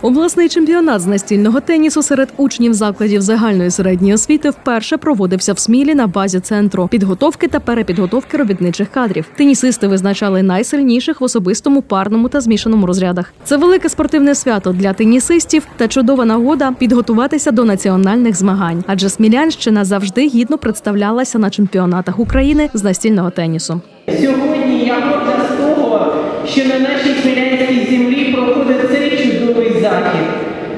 Обласний чемпіонат з настільного тенісу серед учнів закладів загальної середньої освіти вперше проводився в Смілі на базі центру підготовки та перепідготовки робітничих кадрів. Тенісисти визначали найсильніших в особистому, парному та змішаному розрядах. Це велике спортивне свято для тенісистів та чудова нагода підготуватися до національних змагань. Адже Смілянщина завжди гідно представлялася на чемпіонатах України з настільного тенісу. Сьогодні я горда з того, що на нашій смілянській землі проходить цей чудовий захід.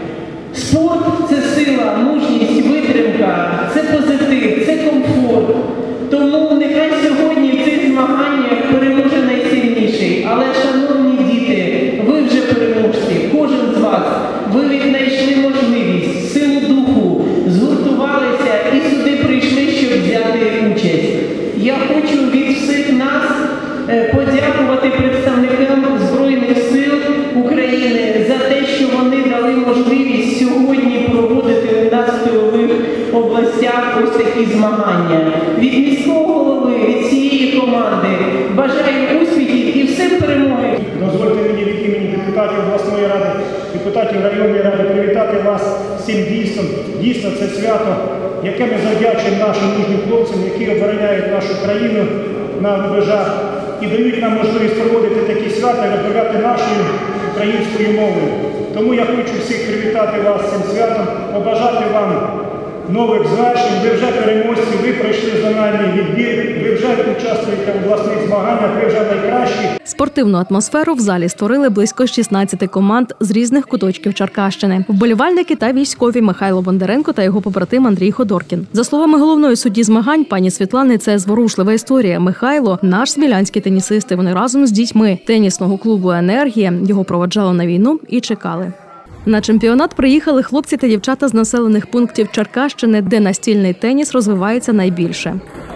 Спорт – це сила, мужність, витримка, це позитив, це комфорт. Тому нехай сьогодні в цих змаганнях переможе найсильніший. Але, шановні діти, ви вже переможці, кожен з вас. Ви віднайшли можливість, силу духу, згуртувалися і сюди прийшли, щоб взяти участь. Я хочу від всіх нас подякувати представникам Збройних сил України за те, що вони дали можливість сьогодні проводити у нас в тилових областях ось такі змагання. Від міського голови, від цієї команди бажаю успіхів і всім перемоги. Дозвольте мені від імені депутатів обласної ради, депутатів районної ради привітати вас всім дійсно. Дійсно, це свято, яке ми завдячуємо нашим мужнім хлопцям, які обороняють нашу країну на рубежах і дають нам можливість проводити такі свята і розмовляти нашою українською мовою. Тому я хочу всіх привітати вас з цим святом, побажати вам нових звершень. Ви вже переможці, ви пройшли зональний відбір, ви вже участвуєте в обласних змаганнях, ви вже найкращі. Спортивну атмосферу в залі створили близько 16 команд з різних куточків Черкащини. Вболівальники та військові Михайло Бондаренко та його побратим Андрій Ходоркін. За словами головної судді змагань, пані Світлани, це зворушлива історія. Михайло – наш смілянський тенісист, і вони разом з дітьми тенісного клубу «Енергія» його проводжали на війну і чекали. На чемпіонат приїхали хлопці та дівчата з населених пунктів Черкащини, де настільний теніс розвивається найбільше.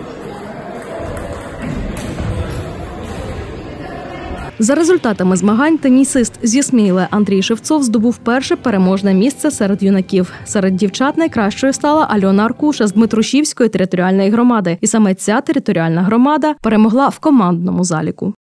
За результатами змагань тенісист зі Сміли Андрій Шевцов здобув перше переможне місце серед юнаків. Серед дівчат найкращою стала Альона Аркуша з Дмитрушівської територіальної громади. І саме ця територіальна громада перемогла в командному заліку.